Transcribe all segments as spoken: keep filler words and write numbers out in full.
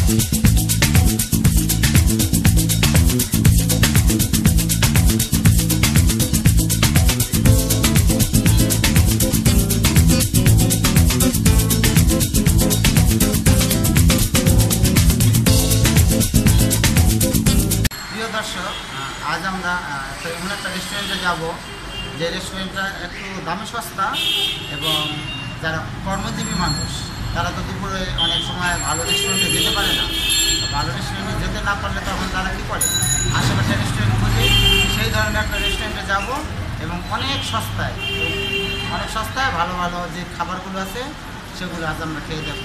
দর্শক, আজ আমরা এমন একটা রেস্টুরেন্টে যাব যে রেস্টুরেন্টটা একটু দামে সস্তা এবং যারা কর্মজীবী মানুষ তারা তো দুপুরে অনেক সময় ভালো রেস্টুরেন্টে যেতে পারে না। ভালো রেস্টুরেন্টে যেতে না পারলে তখন তারা কী করে, আশেপাশে রেস্টুরেন্ট খুঁজে সেই ধরনের একটা রেস্টুরেন্টে যাব এবং অনেক সস্তায় অনেক সস্তায় ভালো ভালো যে খাবারগুলো আছে সেগুলো আজ আমরা খেয়ে দেখব।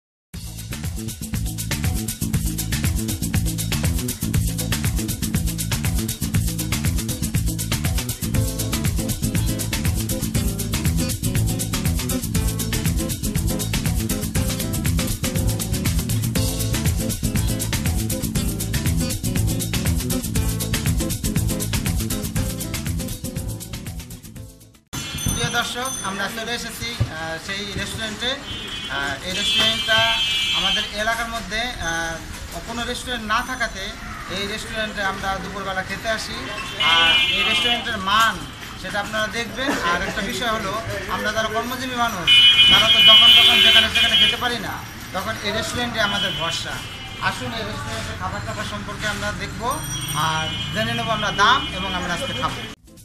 দর্শক, আমরা চলে এসেছি সেই রেস্টুরেন্টে। এই রেস্টুরেন্টটা আমাদের এলাকার মধ্যে কোনো রেস্টুরেন্ট না থাকাতে এই রেস্টুরেন্টে আমরা দুপুরবেলা খেতে আসি। আর এই রেস্টুরেন্টের মান সেটা আপনারা দেখবেন। আর একটা বিষয় হলো, আমরা যারা কর্মজীবী মানুষ তারা তো যখন তখন যেখানে সেখানে খেতে পারি না, তখন এই রেস্টুরেন্টে আমাদের ভরসা। আসুন এই রেস্টুরেন্টের খাবার টাবার সম্পর্কে আমরা দেখব আর জেনে নেব আমরা দাম এবং আমরা আজকে খাবো।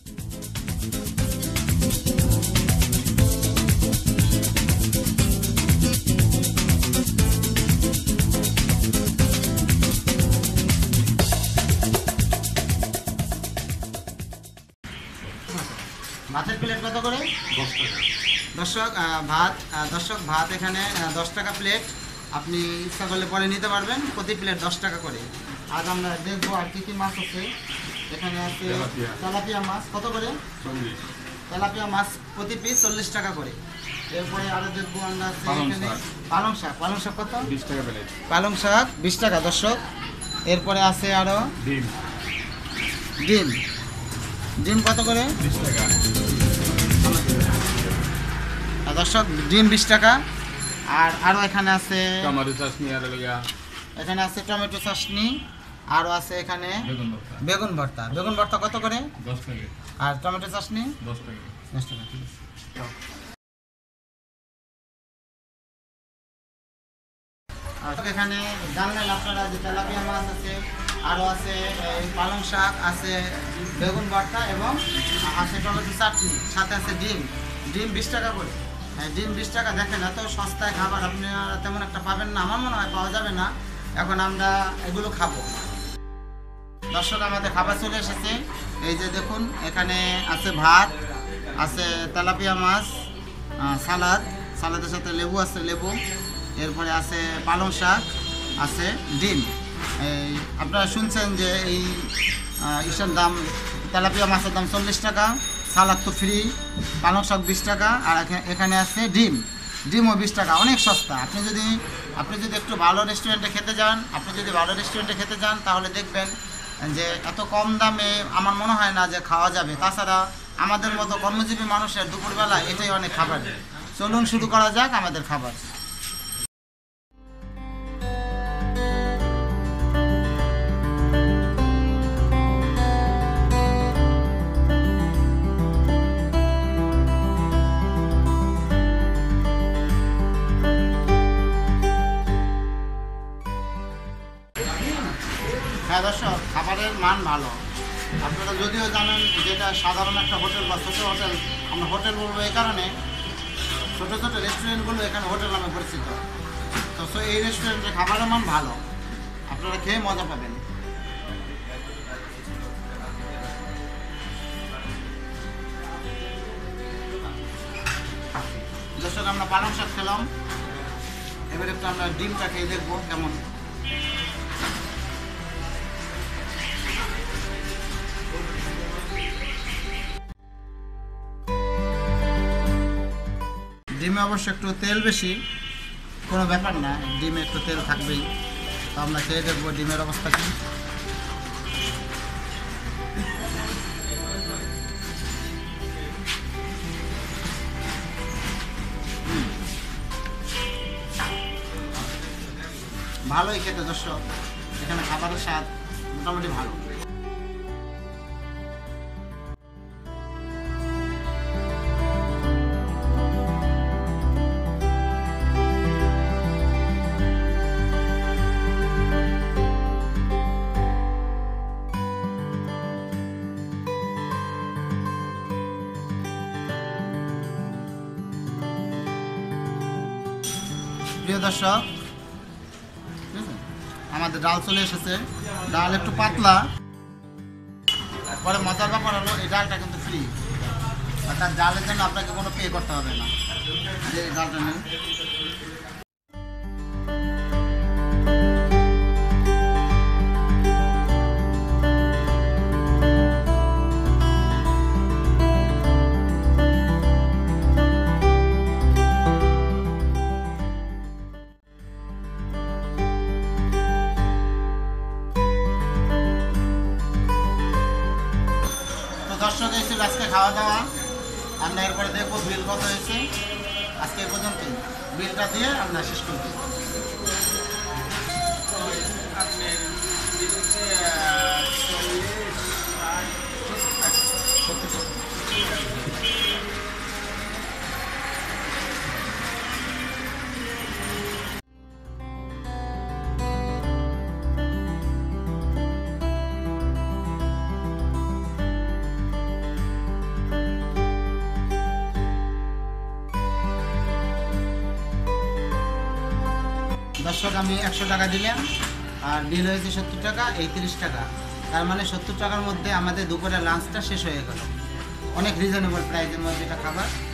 ভাতের প্লেট কত করে? দশ টাকা। দর্শক ভাত দর্শক ভাত এখানে দশ টাকা প্লেট। আপনি ইচ্ছা করলে পরে নিতে পারবেন, প্রতি প্লেট দশ টাকা করে। আজ আমরা দেখবো আর কী কী মাছ আছে। এখানে আছে তেলাপিয়া মাছ কত করে? চল্লিশ। তেলাপিয়া মাছ প্রতি পিস চল্লিশ টাকা করে। এরপরে আরও দেখবো আমরা আছে এখানে পালং শাক। পালং শাক কত? বিশ টাকা প্লেট। পালং শাক বিশ টাকা দর্শক। এরপরে আছে আরও ডিম। ডিম ডিম কত করে? বিশ টাকা দর্শক। ডিম বিশ টাকা। আর আরও এখানে আছে টমেটো চাটনি, আর এখানে আছে টমেটো চাটনি, আরও আছে এখানে বেগুন ভর্তা। বেগুন ভর্তা কত করে? দশ টাকা। আর টমেটো চাটনি দশ টাকা। দশ টাকা, ঠিক আছে। এখানে জানলেন আপনারা যে তেলাপিয়া মাছ আছে, আরও আছে পালং শাক আছে, বেগুন ভর্তা এবং আছে টমেটো চাটনি, সাথে আছে ডিম। ডিম বিশ টাকা করে। ডিম বিশ টাকা। দেখেন এত সস্তায় খাবার আপনারা তেমন একটা পাবেন না, আমার মনে হয় পাওয়া যাবে না। এখন আমরা এগুলো খাবো। দর্শক, আমাদের খাবার চলে এসেছে। এই যে দেখুন, এখানে আছে ভাত, আছে তেলাপিয়া মাছ, সালাদ, সালাদের সাথে লেবু আছে, লেবু। এরপরে আছে পালং শাক, আছে ডিম। এই আপনারা শুনছেন যে এই ইসের দাম, তেলাপিয়া মাছের দাম চল্লিশ টাকা, সালাদ তো ফ্রি, পালং শাক বিশ টাকা, আর এখানে আছে ডিম। ডিমও বিশ টাকা, অনেক সস্তা। আপনি যদি আপনি যদি একটু ভালো রেস্টুরেন্টে খেতে যান আপনি যদি ভালো রেস্টুরেন্টে খেতে যান তাহলে দেখবেন যে এত কম দামে আমার মনে হয় না যে খাওয়া যাবে। তাছাড়া আমাদের মতো কর্মজীবী মানুষের দুপুরবেলা এটাই অনেক খাবার। চলুন শুরু করা যাক আমাদের খাবার। হ্যাঁ দর্শক, খাবারের মান ভালো। আপনারা যদিও জানেন যেটা সাধারণ একটা হোটেল বা ছোটো হোটেল, আমরা হোটেল বলবো এই কারণে ছোটো ছোটো রেস্টুরেন্টগুলো এখানে হোটেল নামে পরিচিত। তো সো এই রেস্টুরেন্টের খাবারের মান ভালো, আপনারা খেয়ে মজা পাবেন। দর্শক, আমরা পালং শাক খেলাম, এবার একটু আমরা ডিমটা খেয়ে দেখবো কেমন। ডিমে অবশ্য একটু তেল বেশি, কোনো ব্যাপার না, ডিমে একটু তেল থাকবেই। তো আমরা খেয়ে দেখবো ডিমের অবস্থা কি। ভালোই খেতে দর্শক, এখানে খাবারের স্বাদ মোটামুটি ভালো। প্রিয় দর্শক, আমাদের ডাল চলে এসেছে। ডাল একটু পাতলা, পরে মজার ব্যাপার হলো এই ডালটা কিন্তু ফ্রি, অর্থাৎ ডালের জন্য আপনাকে কোনো পে করতে হবে না। যে ডালটা নেই, দর্শক এই ছিল আজকে খাওয়া দাওয়া। আমরা এরপরে দেখবো বিল কত হয়েছে। আজকে এই পর্যন্ত বিলটা দিয়ে আমরা শেষ করব। দর্শক আমি একশো টাকা দিলাম, আর বিল হয়েছে সত্তর টাকা, এই তিরিশ টাকা। তার মানে সত্তর টাকার মধ্যে আমাদের দুপুরের লাঞ্চটা শেষ হয়ে গেল। অনেক রিজনেবল প্রাইসের মধ্যে এটা খাবার।